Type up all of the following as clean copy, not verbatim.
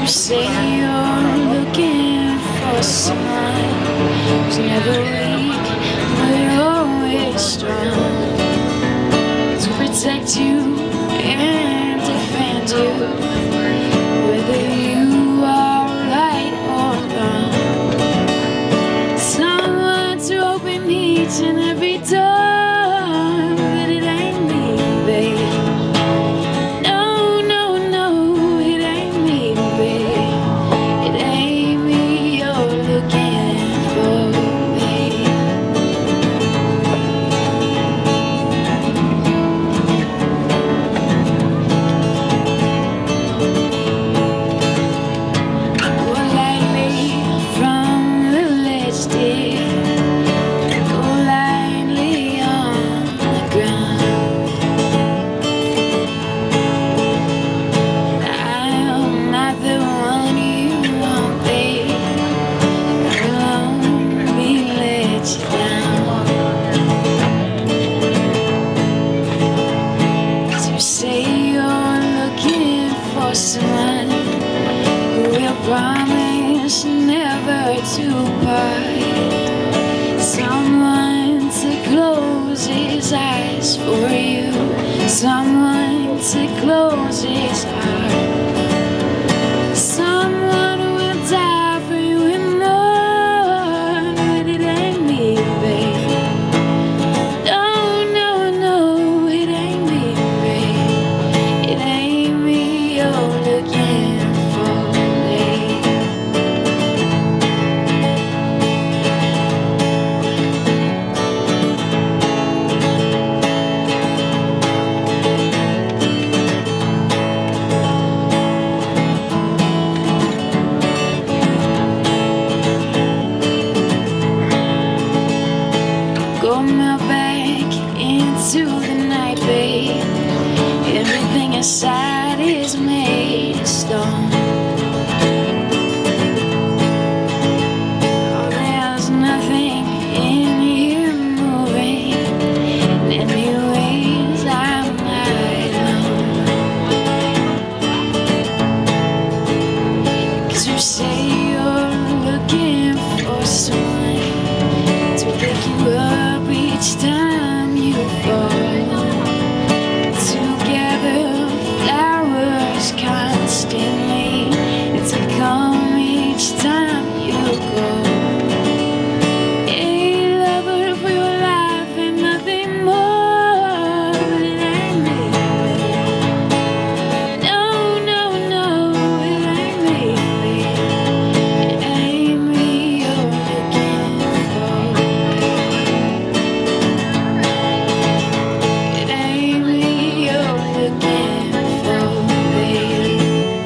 You say you're looking for someone who's never weak, but always strong, to protect you and defend you, whether you are right or wrong. Someone to open each and every door, but it ain't me, babe. Someone who will promise never to part, someone to close his eyes for you, someone to close his heart, someone who will die for you and more, but it ain't me, babe. No, no, no, it ain't me, babe. It ain't me you're looking for, babe. Go melt back into the night, babe. Everything inside is made of stone. Oh, there's nothing in here moving in any ways I might know. 'Cause you say you're looking for someone to pick you up each time you fall. Together, flowers constantly, and to come each time you go. A lover for your life and nothing more, but it ain't me, babe. No, no, no, it ain't me, babe. It ain't me you're looking for. It ain't me you're looking for, babe.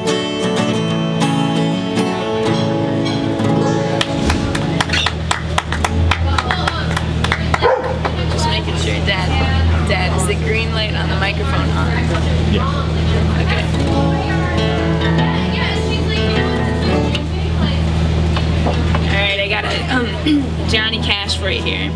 Just making sure, Dad, is the green light on the microphone on? Yeah. Okay. Alright, I got a Johnny Cash for you here.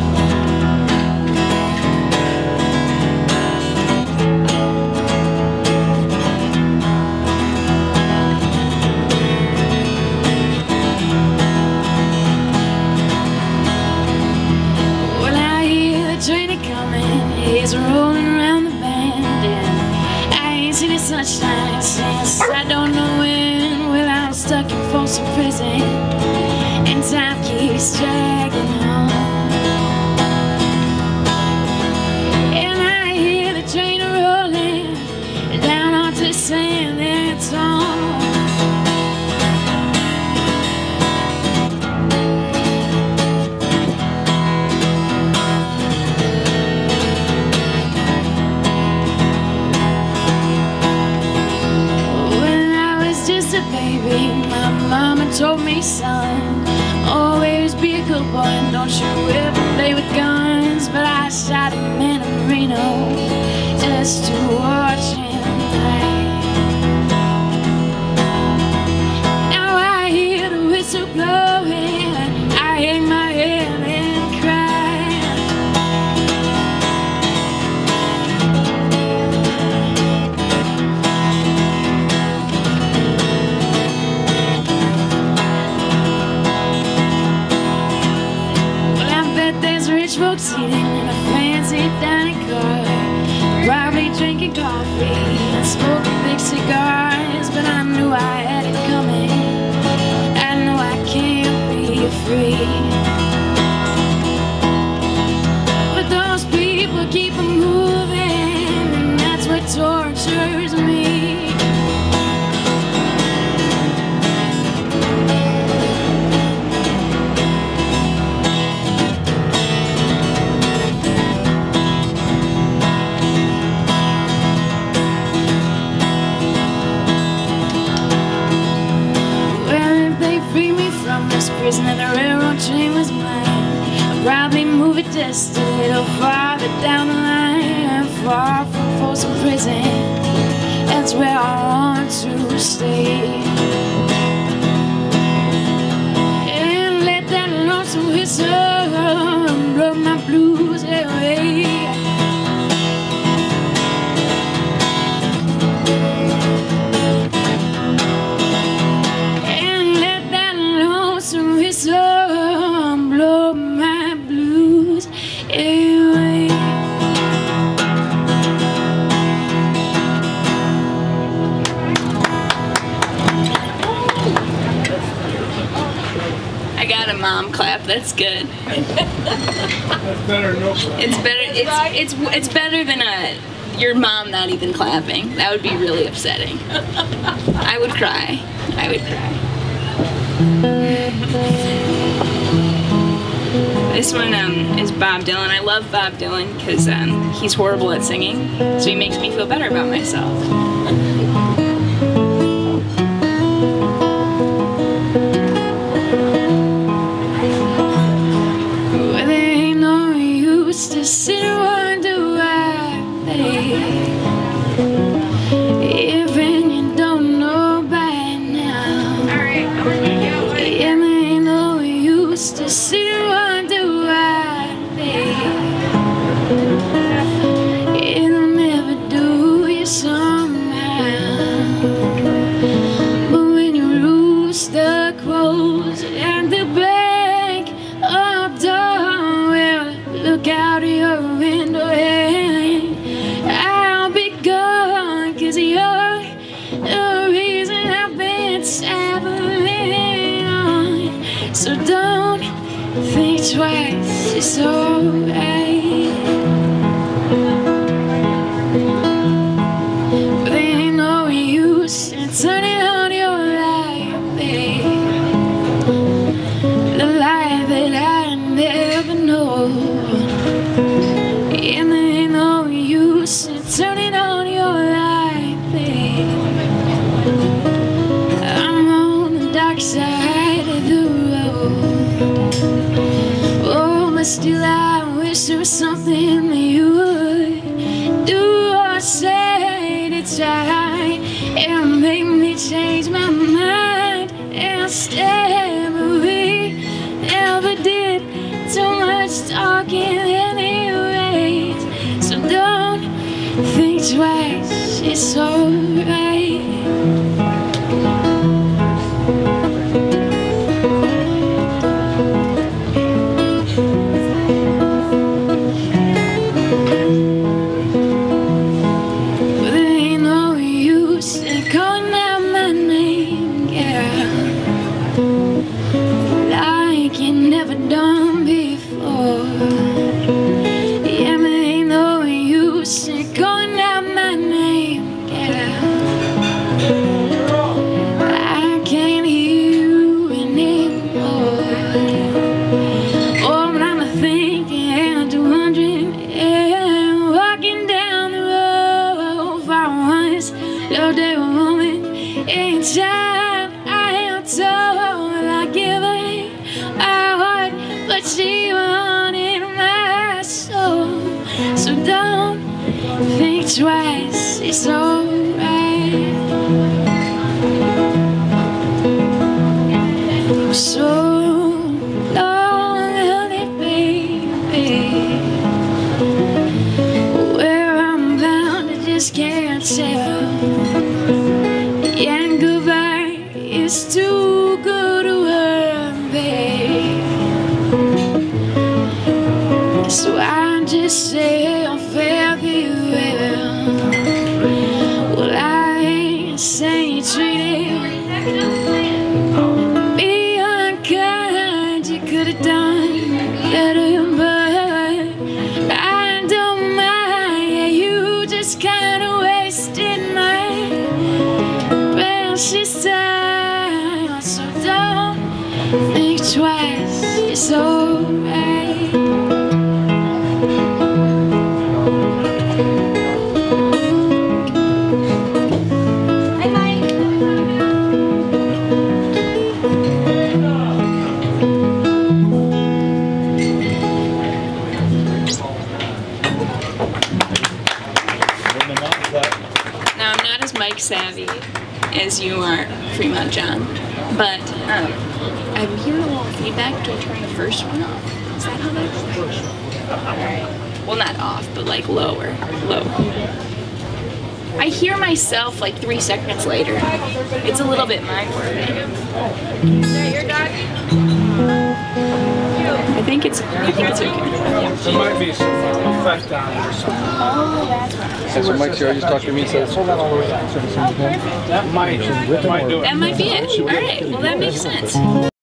When I hear the train coming, it's rolling around the bend, and I ain't seen the sunshine since I don't know when. Well, I'm stuck in Folsom prison, and time keeps dragging on. And I hear the train rolling down onto the sand that's on. Baby, my mama told me, son, always be a good boy and don't you ever play with guns. But I shot a man in Reno just to watch him die. Now I hear the whistle blowing, I hang my head and cry. sitting in a fancy dining car, probably drinking coffee and smoking big cigars. But I knew I had it coming. I know I can't be free. But those people keep on moving, and that's what tortures me. Prison and the railroad train was mine. I'd probably move it just a little farther down the line, far from Folsom prison. That's where I want to stay. And let that lonesome whistle blow my blues away. Blow my blues away. I got a mom clap. That's good. That's better than no clap. It's better. It's better than your mom not even clapping. That would be really upsetting. I would cry. I would cry. This one is Bob Dylan. I love Bob Dylan because he's horrible at singing, so he makes me feel better about myself. Well, there ain't no use to sit and wonder why even you don't know by now. Alright, yeah, there ain't no use to sit and wonder why it'll never do you somehow. But when you lose the clothes at the bank of door, well, look out of your window and I'll be gone, 'cause you're the reason I've been traveling on. So don't think twice, it's alright. But there ain't no use in turning on your light, babe. The light that I never know. And there ain't no use in turning on your light, babe. I'm on the dark side of the road. Oh, but still I wish there was something that you would do or say to try and make me change my mind and stay. But we never did too much talking anyways. So don't think twice, it's alright. Loved a woman anytime I am told. I give her my heart, but she wanted my soul. So don't think twice, it's alright. So long, honey, baby. Where I'm bound, I just can't tell. And goodbye is too good a word, babe. So twice, you're so right. Hi, Mike. Now, I'm not as Mike savvy as you are, Fremont John, but I'm hearing a little feedback. Do I turn the first one off? Is that how that works? Alright. Well, not off, but like lower. Low. I hear myself like 3 seconds later. It's a little bit mind-warping. Is that your dog? I think it's okay. There might be some effect on it or something. Oh, that's right. That's what Mike Sierra just talked to me says. That might do it. That might be it. Alright, well that makes sense.